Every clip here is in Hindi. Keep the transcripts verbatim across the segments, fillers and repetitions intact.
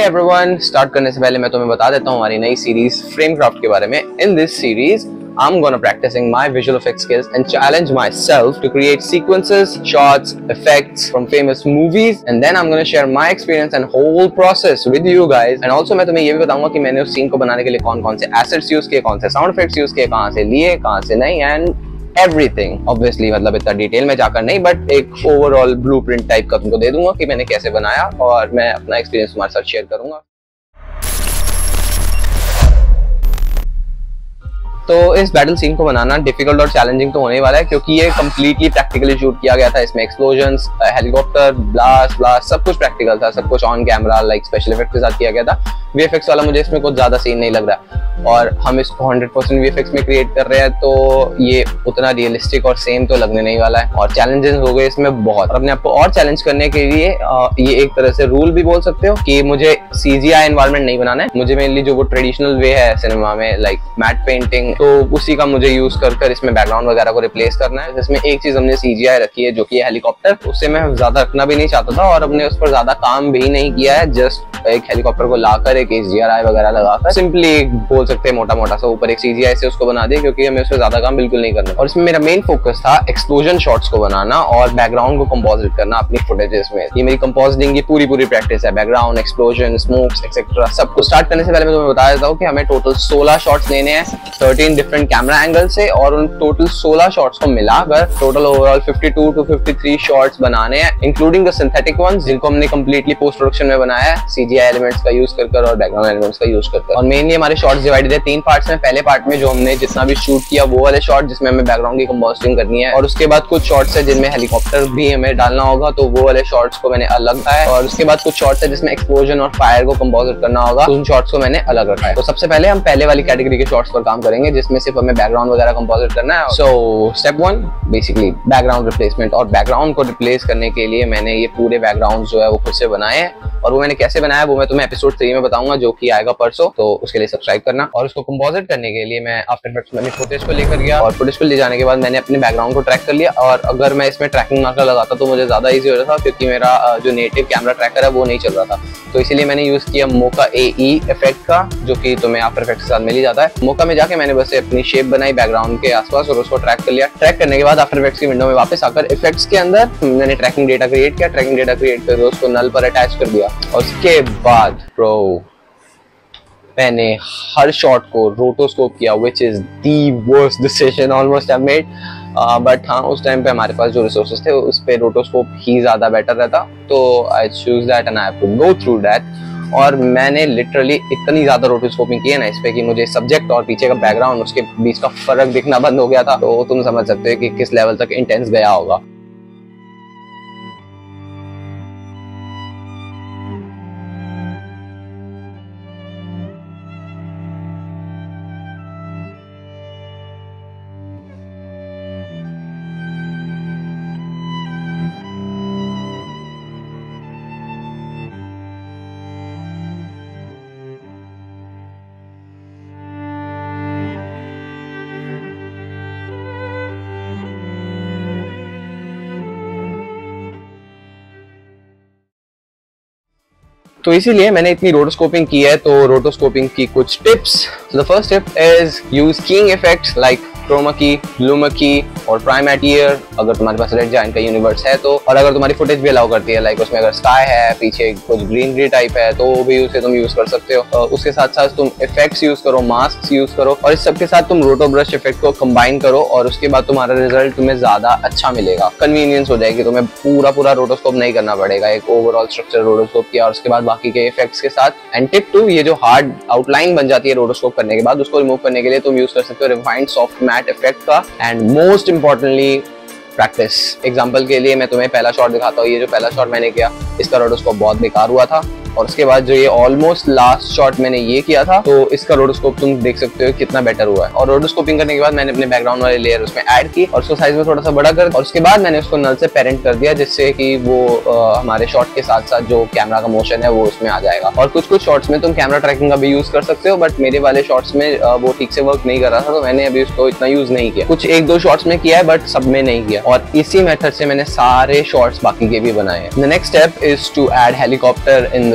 एवरीवन, स्टार्ट करने से पहले मैं तुम्हें बता देता हूँ हमारी नई सीरीज फ्रेमक्राफ्ट के बारे में। In this series I'm gonna practicing my visual effects skills and challenge myself to create sequences, shots, effects from famous movies, and then I'm gonna share my experience and whole process with you guys. And also मैं तुम्हें ये भी बताऊंगा कि मैंने उस सीन को बनाने के लिए कौन कौन से assets यूज किए, कौन से साउंड इफेक्ट्स यूज किए, कहाँ से लिए, कहाँ से नहीं, एंड एवरीथिंग। ऑब्वियसली मतलब इतना डिटेल में जाकर नहीं, बट एक ओवरऑल ब्लूप्रिंट टाइप का तुमको दे दूंगा कि मैंने कैसे बनाया, और मैं अपना एक्सपीरियंस तुम्हारे साथ शेयर करूंगा। तो इस बैटल सीन को बनाना डिफिकल्ट और चैलेंजिंग तो होने वाला है, क्योंकि ये कम्प्लीटली प्रैक्टिकली शूट किया गया था। इसमें एक्सप्लोजन्स, हेलीकॉप्टर, ब्लास्ट ब्लास्ट सब कुछ प्रैक्टिकल था, सब कुछ on camera like special effect के साथ किया गया था। वीएफएक्स वाला मुझे इसमें कुछ ज्यादा सीन नहीं लग रहा, और हम इसको हंड्रेड परसेंट वीएफएक्स में क्रिएट कर रहे हैं, तो ये उतना रियलिस्टिक और सेम तो लगने नहीं वाला है। और चैलेंजेस हो गए इसमें बहुत। और अपने आपको और चैलेंज करने के लिए ये एक तरह से रूल भी बोल सकते हो कि मुझे सीजीआई एनवायरनमेंट नहीं बनाना है। मुझे मेनली जो वो ट्रेडिशनल वे है सिनेमा में लाइक मैट पेंटिंग, तो उसी का मुझे यूज कर कर इसमें बैकग्राउंड वगैरह को रिप्लेस करना है। जिसमें एक चीज हमने सीजीआई रखी है जो कि हेलीकॉप्टर, उससे मैं ज्यादा रखना भी नहीं चाहता था और हमने उस पर ज्यादा काम भी नहीं किया है। जस्ट एक हेलीकॉप्टर को लाकर एक एचडीआरआई वगैरह लगाकर सिंपली बोल सकते हैं मोटा मोटा सा ऊपर एक सीजीआई से उसको बना दिया, क्योंकि हमें उसमें ज्यादा काम बिल्कुल नहीं करना। और इसमें मेरा मेन फोकस था एक्सप्लोजन शॉट्स को बनाना और बैकग्राउंड को कंपोजिट करना अपनी फुटेजेस में। ये मेरी कंपोजिटिंग की पूरी पूरी प्रैक्टिस है, बैकग्राउंड, एक्सप्लोजन, स्मोक्स एक्सेट्रा सब कुछ। स्टार्ट करने से पहले मैं तुम्हें बता देता हूँ कि हमें टोटल सोलह शॉट्स लेने हैं थर्टीन डिफरेंट कैमरा एंगल से, और उन टोटल सोलह शॉट्स को मिलाकर total overall fifty two two fifty three shots बनाने हैं, इंक्लूडिंग द सिंथेटिक वंस जिनको हमने कंप्लीटली पोस्ट प्रोडक्शन में बनाया है सीजीआई एलिमेंट्स का यूज कर कर और बैकग्राउंड एलिमेंट्स का यूज कर कर। और मेनली हमारे शॉट्स डिवाइडेड है तीन पार्ट्स में। पहले पार्ट में जो हमने जितना भी शूट किया वो वाले शॉट जिसमें हमें बैकग्राउंड की कंपोजिटिंग करनी है, और उसके बाद कुछ शॉट्स है जिनमें हेलीकॉप्टर भी हमें डालना होगा, तो वो वाले शॉट्स को मैंने अलग रखा है। और उसके बाद कुछ शॉट्स है जिसमें एक्सप्लोजन और फायर को कंपोजिट करना होगा, उन शॉट्स को मैंने अलग रखा है। तो सबसे पहले हम पहले वाली कैटेगरी के शॉट्स पर काम करेंगे जिसमें सिर्फ हमें बैकग्राउंड वगैरह कंपोजिट करना है। So step one basically background replacement. और बैकग्राउंड को रिप्लेस करने के लिए मैंने ये पूरे बैकग्राउंड जो है वो खुद से बनाए हैं, और वो मैंने कैसे बनाया वो मैं तुम्हें एपिसोड थ्री में बताऊंगा जो कि आएगा परसों, तो उसके लिए सब्सक्राइब करना। और उसको कंपोजिट करने के लिए मैं आफ्टर इफेक्ट्स में फुटेज को लेकर गया, और फुटेज को ले जाने के बाद मैंने अपने बैकग्राउंड को ट्रैक कर लिया। और अगर मैं इसमें ट्रैकिंग मार्कर लगाता तो मुझे ज्यादा इजी हो रहा था, क्योंकि मेरा जो नेटिव कैमरा ट्रैकर है वो नहीं चल रहा था। तो इसीलिए मैंने यूज किया मोका एई इफेक्ट का, जो कि तुम्हें आफ्टर इफेक्ट्स के साथ मिल ही जाता है। मोका में जाके मैंने बस अपनी शेप बनाई बैकग्राउंड के आसपास और उसको ट्रैक कर लिया। ट्रैक करने के बाद आफ्टर इफेक्ट्स की विंडो में वापस आकर इफेक्ट्स के अंदर मैंने ट्रैकिंग डेटा क्रिएट किया। ट्रैकिंग डेटा क्रिएट करके उसको नल पर अटैच कर दिया, और उसके बाद ब्रो मैंने हर शॉट को रोटोस्कोप किया, which is the worst decision almost I've made. But हाँ, उस टाइम पे हमारे पास जो रिसोर्सेज थे उस पे रोटोस्कोप ही ज्यादा बेटर रहता, तो I choose that and I have to go through that. और मैंने लिटरली इतनी ज्यादा रोटोस्कोपिंग की है ना इस पे कि मुझे सब्जेक्ट और पीछे का बैकग्राउंड उसके बीच का फर्क दिखना बंद हो गया था। तो तुम समझ सकते हो कि किस लेवल तक इंटेंस गया होगा। तो इसीलिए मैंने इतनी रोटोस्कोपिंग की है। तो रोटोस्कोपिंग की कुछ tips. The first tip is use keying effects like chroma key, luma key और प्राइमेटियर अगर तुम्हारे पास रेड जायंट का यूनिवर्स है तो। और अगर तुम्हारी फुटेज भी अलाउ करती है लाइक उसमें अगर स्काई है, पीछे कुछ ग्रीनरी टाइप है, तो वो भी उसे तुम यूज कर सकते हो। और उसके साथ साथ तुम इफेक्ट्स यूज करो, मास्क यूज करो, और इस सब के साथ तुम रोटो ब्रश इफेक्ट को कंबाइन करो, और उसके बाद तुम्हारा रिजल्ट तुम्हें ज्यादा अच्छा मिलेगा। कन्वीनियंस हो जाएगी, तुम्हें पूरा पूरा रोटोस्कोप नहीं करना पड़ेगा। एक ओवरऑल स्ट्रक्चर रोटोस्कोप किया और उसके बाद बाकी के इफेक्ट्स के साथ। एंड टिप टू, ये जो हार्ड आउटलाइन बन जाती है रोटोस्कोप करने के बाद, उसको रिमूव करने के लिए तुम यूज कर सकते हो रिफाइंड सॉफ्ट मैट इफेक्ट का। And most importantly practice. Example के लिए मैं तुम्हें पहला शॉट दिखाता हूँ। ये जो पहला शॉट मैंने किया इसका रोटोस्कोप बहुत बेकार हुआ था, और उसके बाद जो ये ऑलमोस्ट लास्ट शॉट मैंने ये किया था, तो इसका रोटोस्कोप तुम देख सकते हो कितना बेटर हुआ है। और रोटोस्कोपिंग करने के बाद मैंने अपने बैकग्राउंड वाले लेयर उसमें ऐड की और उसको साइज में थोड़ा सा बड़ा कर, और उसके बाद मैंने उसको नल से पेरेंट कर दिया, जिससे कि वो आ, हमारे शॉट के साथ साथ जो कैमरा का मोशन है वो उसमें आ जाएगा। और कुछ कुछ शॉट्स में तुम कैमरा ट्रैकिंग का भी यूज कर सकते हो, बट मेरे वाले शॉट्स में आ, वो ठीक से वर्क नहीं कर रहा था, तो मैंने अभी उसको इतना यूज नहीं किया। कुछ एक दो शॉट्स में किया है बट सब में नहीं किया, और इसी मेथड से मैंने सारे शॉट्स बाकी के भी बनाए हैं। The next step is to add helicopter in the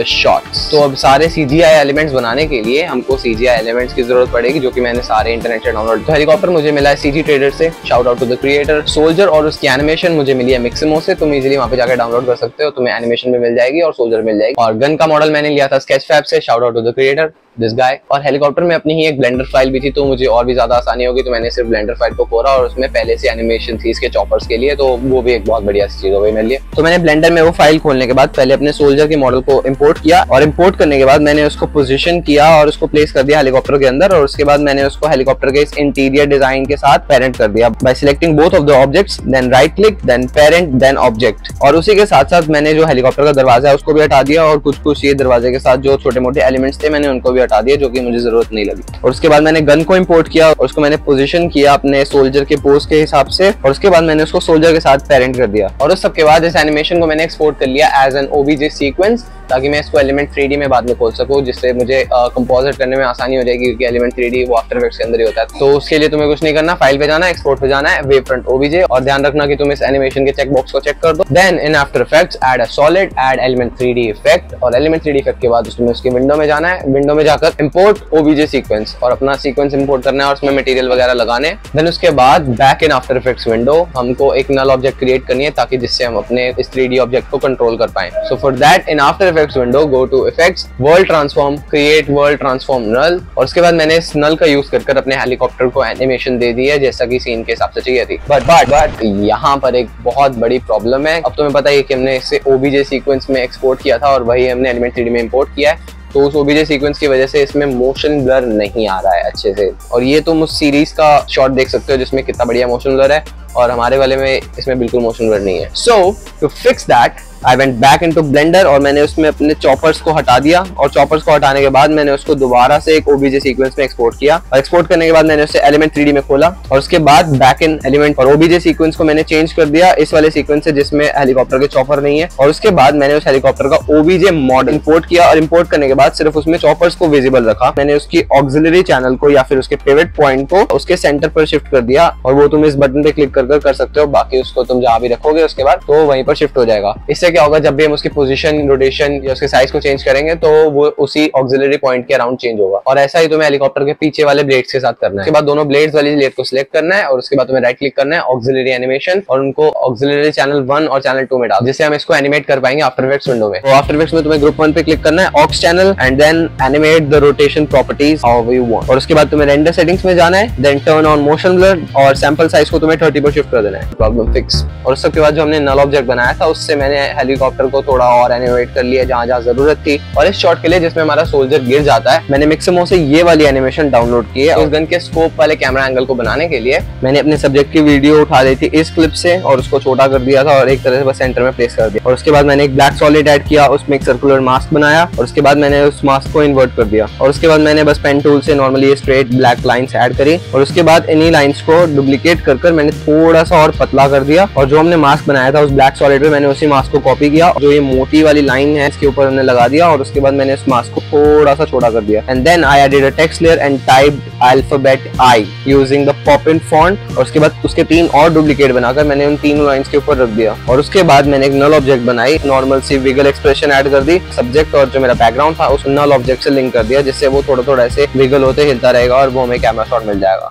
shots. तो अब सारे सीजीआई एलिमेंट्स बनाने के लिए हमको सीजीआई एलिमेंट्स की जरूरत पड़ेगी, जो कि मैंने सारे इंटरनेट से डाउनलोड। तो हेलीकॉप्टर मुझे मिला है सीजी ट्रेडर से, shout out to the creator. Soldier और उसकी एनिमेशन मुझे मिली है मिक्सिमो से, तुम इजीली वहां पे जाकर डाउनलोड कर सकते हो, तुम्हें एनिमेशन भी मिल जाएगी और सोल्जर मिल जाएगी। और गन का मॉडल मैंने लिया था स्केचफैब से, shout out to the creator this guy. और हेलीकॉप्टर में अपनी ही एक ब्लेंडर फाइल भी थी, तो मुझे और भी ज्यादा आसानी होगी, तो मैंने सिर्फ ब्लेंडर फाइल को खोला और उसमें पहले से एनिमेशन थी इसके चॉपर्स के लिए, तो वो भी एक बहुत बढ़िया चीज हो गई मेरे लिए। तो मैंने ब्लेंडर में वो फाइल खोलने के बाद पहले अपने सोल्जर के मॉडल को इंपोर्ट किया, और इंपोर्ट करने के बाद मैंने उसको पोजीशन किया और उसको प्लेस कर दिया हेलीकॉप्टर के अंदर, और उसके बाद मैंने उसको हेलीकॉप्टर के इस इंटीरियर डिजाइन के साथ पेरेंट कर दिया by selecting both of the objects, then right click, then parent, then object. और उसी के साथ साथ मैंने जो हेलीकॉप्टर का दरवाजा है उसको भी हटा दिया, और कुछ कुछ ये दरवाजे के साथ जो छोटे मोटे एलिमेंट्स थे मैंने उनको भी हटा दिया, जो कि मुझे जरूरत नहीं लगी। और उसके बाद मैंने गन को इंपोर्ट किया और उसको मैंने पोजीशन किया अपने सोल्जर के पोज के हिसाब से, और उसके बाद मैंने उसको सोल्जर के साथ पेरेंट कर दिया। और उस सब के बाद इस एनिमेशन को मैंने एक्सपोर्ट कर लिया एज एन ओबीजे सीक्वेंस, ताकि मैं इसको एलिमेंट थ्री डी में बाद में खोल सकूं, जिससे मुझे कंपोजिट uh, करने में आसानी हो जाएगी, क्योंकि एलिमेंट थ्री डी वो आफ्टर इफेक्ट्स के अंदर ही होता है। तो उसके लिए तुम्हें कुछ नहीं करना, फाइल पे जाना है, एक्सपोर्ट पे जाना है, वेव फ्रंट ओबीजे, और ध्यान रखना कि तुम इस एनिमेशन के चेक बॉक्स को चेक कर दो। Then in After Effects add a solid, add Element three D effect, और एलिमेंट थ्री डी इफेक्ट के बाद उसमें उसकी विंडो में जाना है, विंडो में जाकर इंपोर्ट ओबीजे सीक्वेंस, और अपना सीक्वेंस इंपोर्ट करना है और उसमें मटेरियल वगैरह लगाने। देन उसके बाद back in After Effects window हमको एक नल ऑब्जेक्ट क्रिएट करनी है, ताकि जिससे हम अपने इस थ्री डी ऑब्जेक्ट को कंट्रोल कर पाए। So for that in After Effects window go to effects, world transform, create world transform null, और उसके बाद मैंने इस नल का यूज कर कर अपने हेलीकॉप्टर को एनिमेशन दे दी है, जैसा कि सीन के हिसाब से चाहिए थी। बट बट बट यहाँ पर एक बहुत बड़ी प्रॉब्लम है। अब तुम्हें पता है कि हमने इसे ओबीजे सीक्वेंस में एक्सपोर्ट किया था और वही हमने एलिमेंट थ्री डी में इंपोर्ट किया है, तो उस ओबीजे सीक्वेंस की वजह से इसमें मोशन ब्लर नहीं आ रहा है अच्छे से। और ये तुम उस सीरीज का शॉट देख सकते हो जिसमें कितना बढ़िया मोशन ब्लर है, और हमारे वाले में इसमें बिल्कुल मोशन ब्लर नहीं है। So to fix that I went back into Blender, और मैंने उसमें अपने चॉपर्स को हटा दिया, और चॉपर्स को हटाने के बाद मैंने उसको दोबारा से एक ओबीजे सीक्वेंस में एक्सपोर्ट किया, और एक्सपोर्ट करने के बाद मैंने उसे एलिमेंट थ्री डी में खोला, और उसके बाद बैक इन एलिमेंट और ओबीजे सीक्वेंस को मैंने चेंज कर दिया इस वाले सीक्वेंस से जिसमें हेलीकॉप्टर के चॉपर नहीं है। और उसके बाद मैंने उस हेलीकॉप्टर का ओबीजे मॉडल इंपोर्ट किया, और इंपोर्ट करने के बाद सिर्फ उसमें चॉपर्स को विजिबल रखा। मैंने उसकी ऑक्सिलरी चैनल को या फिर उसके पिवट पॉइंट को उसके सेंटर पर शिफ्ट कर दिया, और वो तुम इस बटन पे क्लिक कर कर कर सकते हो, बाकी उसको तुम जहां भी रखोगे उसके बाद तो वहीं पर शिफ्ट हो जाएगा। इससे क्या होगा, जब भी हम उसकी पोजीशन, रोटेशन या उसके साइज को चेंज करेंगे तो वो उसी ऑक्सिलरी पॉइंट के अराउंड चेंज होगा। और ऐसा ही तुम्हें हेलीकॉप्टर के पीछे वाले ब्लेड्स के साथ करना है। उसके बाद दोनों ब्लेड्स वाली ब्लेड को सिलेक्ट करना है, और उसके बाद तुम्हें राइट क्लिक करना है ऑक्सिलरी एनिमेशन, और उनको ऑक्सिलरी चैनल वन और चैनल टू में डाल, जिससे हम इसको एनिमेट कर पाएंगे आफ्टर इफेक्ट्स विंडो में। तो आफ्टर इफेक्ट्स में तुम्हें ग्रुप वन पे क्लिक करना है, aux channel, and then animate the rotation properties how you want. और उसके बाद तुम्हें रेंडर सेटिंग्स में जाना है, then turn on motion blur, और सैंपल साइज को तुम्हें थर्टी पर शिफ्ट कर देना है। Problem fix. और उसके बाद जो हमने नल ऑब्जेक्ट बनाया था उससे मैंने हेलीकॉप्टर को थोड़ा और एनिमेट कर लिया जहां जहां जरूरत थी। और इस शॉट के लिए जिसमें हमारा सोल्जर गिर जाता है, मैंने मिक्सिमो से ये वाली एनिमेशन डाउनलोड की है। उस गन के स्कोप वाले कैमरा एंगल को बनाने के लिए मैंने अपने सब्जेक्ट की वीडियो उठा ली थी इस क्लिप से, और उसको छोटा कर दिया था और एक तरह से बस सेंटर में प्लेस कर दिया। और उसके बाद मैंने एक ब्लैक सॉलिड ऐड किया, उसमें एक सर्कुलर मास्क बनाया, और उसके बाद मैंने उस मास्क को इन्वर्ट कर दिया। और उसके बाद मैंने बस पेन टूल से normally straight black lines add करी, और उसके बाद इन्हीं लाइंस को डुप्लीकेट कर कर मैंने थोड़ा सा और पतला कर दिया। और जो हमने मास्क बनाया था उस ब्लैक सॉलिड पे मैंने उसी मास्क को कॉपी किया, जो ये मोटी वाली लाइन है इसके ऊपर हमने लगा दिया, और उसके बाद मैंने इस मास्क को थोड़ा सा छोटा कर दिया। And then I added a text layer and typed alphabet I using the pop in font. और उसके बाद उसके तीन और डुप्लीकेट बनाकर मैंने उन तीन लाइंस के ऊपर रख दिया। और उसके बाद मैंने एक नल ऑब्जेक्ट बनाई, नॉर्मल सी विगल एक्सप्रेशन ऐड कर दी, सब्जेक्ट और जो मेरा बैकग्राउंड था उस नल ऑब्जेक्ट से लिंक कर दिया, जिससे वो थोड़ा थोड़ा ऐसे विगल होते हिलता रहेगा और वो हमें कैमरा शॉट मिल जाएगा।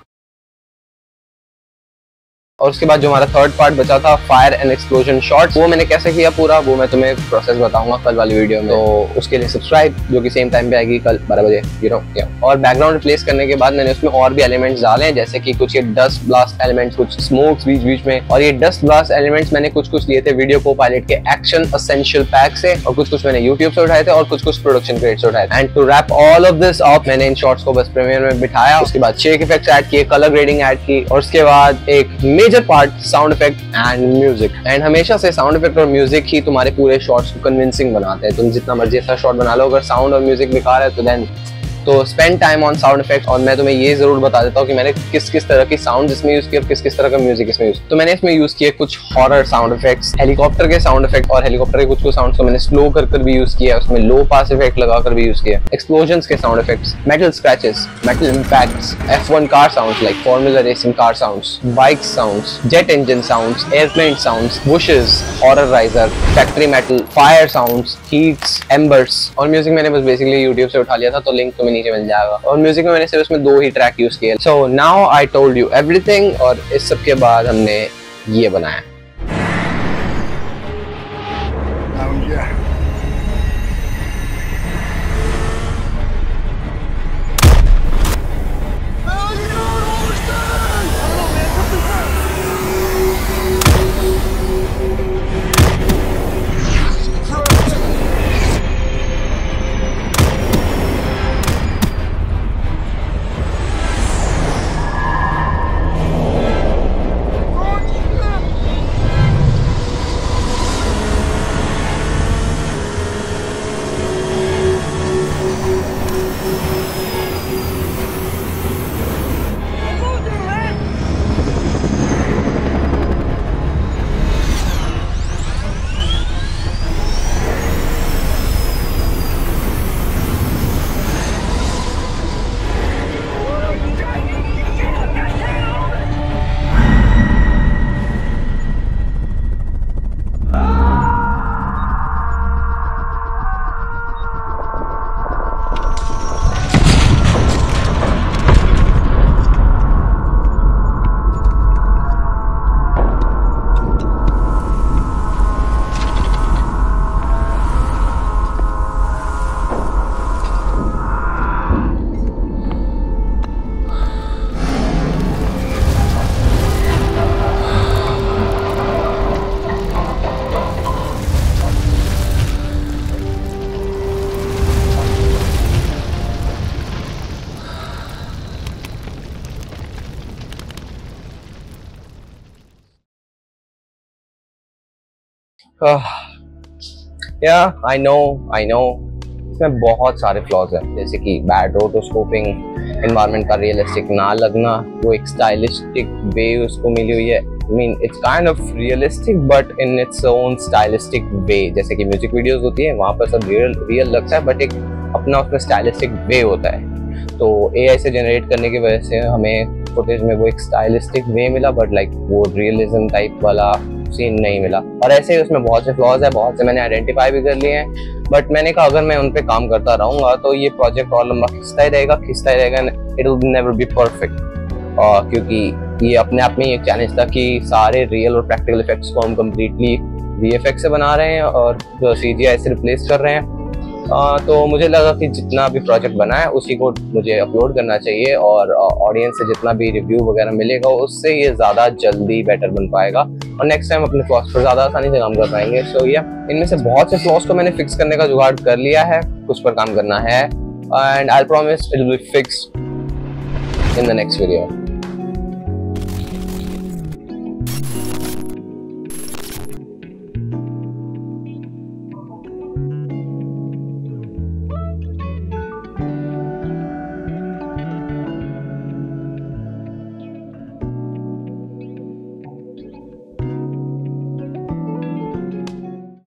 और उसके बाद जो हमारा थर्ड पार्ट बचा था फायर एंड एक्सप्लोजन शॉट, वो मैंने कैसे किया पूरा वो मैं तुम्हें प्रोसेस बताऊंगा कल वाली वीडियो में। तो उसके लिए सब्सक्राइब, जो कि सेम टाइम पे आएगी कल बारह बजे, यू नो। और बैकग्राउंड रिप्लेस करने के बाद मैंने उसमें और भी एलिमेंट्स डाले, जैसे कि कुछ ये डस्ट ब्लास्ट एलिमेंट्स, कुछ स्मोक्स बीच बीच में। और ये डस्ट ब्लास्ट एलिमेंट्स मैंने कुछ कुछ लिए थे वीडियो को पायलट के एक्शन एसेंशियल पैक से, और कुछ कुछ मैंने यूट्यूब से उठाए थे, और कुछ कुछ प्रोडक्शन क्रेडिट से उठाए थे। And to wrap all of this up, मैंने इन शॉट्स को बस प्रीमियर में बिठाया। उसके बाद शेक इफेक्ट्स ऐड किए, कलर ग्रेडिंग ऐड की, और उसके बाद एक major part sound effect and music. And हमेशा से साउंड इफेक्ट और म्यूजिक ही तुम्हारे पूरे शॉट्स को कन्विंसिंग बनाते हैं। तुम जितना मर्जी ऐसा शॉट बना लो, अगर साउंड और म्यूजिक बेकार है तो देन तो spend time on sound effect. और मैं तुम्हें ये जरूर बता देता हूँ कि मैंने किस किस तरह की साउंड इसमें यूज किया और किस किस तरह का म्यूजिक इसमें यूज। तो मैंने इसमें यूज किया कुछ हॉरर साउंड इफेक्ट्स, हेलीकॉप्टर के साउंड इफेक्ट, और हेलीकॉप्टर के कुछ कुछ साउंड को मैंने स्लो कर कर भी यूज किया, उसमें लो पास इफेक्ट लगाकर भी यूज किया, एक्सप्लोजन्स के sound effects, metal scratches, metal impacts, F one car sounds like formula racing car sounds, bike sounds, jet engine sounds, airplane sounds, bushes, horror riser, factory metal, fire sounds, heats, embers. और म्यूजिक मैंने बस बेसिकली यूट्यूब से उठा लिया था, तो लिंक तुम्हें नीचे मिल जाएगा। और म्यूजिक में मैंने सिर्फ उसमें दो ही ट्रैक यूज किए। So now I told you everything, और इस सब के बाद हमने ये बनाया। या आई नो आई नो इसमें बहुत सारे फ्लॉज हैं, जैसे कि बैड रोटोस्कोपिंग, एनवायरनमेंट का रियलिस्टिक ना लगना, वो एक स्टाइलिस्टिक वे उसको मिली हुई है। I mean, it's kind of realistic but in its own stylistic way। जैसे कि म्यूजिक वीडियोस होती है वहाँ पर सब रियल रियल लगता है, बट एक अपना उसमें स्टाइलिस्टिक वे होता है। तो एआई से जनरेट करने की वजह से हमें फुटेज में वो एक स्टाइलिस्टिक वे मिला, बट लाइक वो रियलिज्म टाइप वाला सीन नहीं मिला। और ऐसे ही उसमें बहुत से फ्लॉज है, बहुत से मैंने आइडेंटिफाई भी कर लिए हैं, बट मैंने कहा अगर मैं उन पे काम करता रहूंगा तो ये प्रोजेक्ट और लंबा खिंचता ही रहेगा खिंचता ही रहेगा it will never be perfect. क्योंकि ये अपने आप में एक चैलेंज था कि सारे रियल और प्रैक्टिकल इफेक्ट्स को हम कम्प्लीटली वीएफएक्स से बना रहे हैं और जो सीजीआई से रिप्लेस कर रहे हैं। आ, तो मुझे लगा कि जितना भी प्रोजेक्ट बना है उसी को मुझे अपलोड करना चाहिए, और ऑडियंस से जितना भी रिव्यू वगैरह मिलेगा उससे ये ज़्यादा जल्दी बेटर बन पाएगा और नेक्स्ट टाइम अपने फ्लॉस पर ज़्यादा आसानी से काम कर पाएंगे। सो so, या yeah, इनमें से बहुत से फ्लॉस को मैंने फिक्स करने का जुगाड़ कर लिया है, कुछ पर काम करना है, and I promise it will be fixed in the next video.